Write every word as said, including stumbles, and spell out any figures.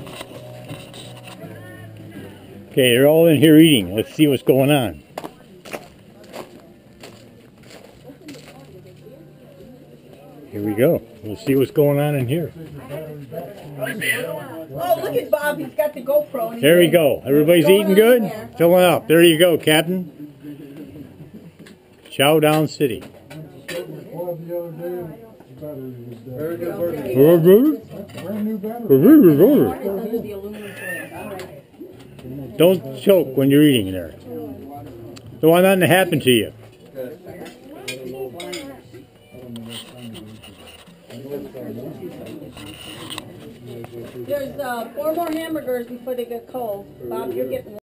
Okay, they're all in here eating. Let's see what's going on. Here we go. We'll see what's going on in here. Oh, look at Bob. He's got the GoPro. There we go. Everybody's eating good? Filling up. There you go, Captain. Chow Down City. Very good birthday. Don't choke when you're eating there. Don't want nothing to happen to you. There's uh, four more hamburgers before they get cold. Bob, you're getting one.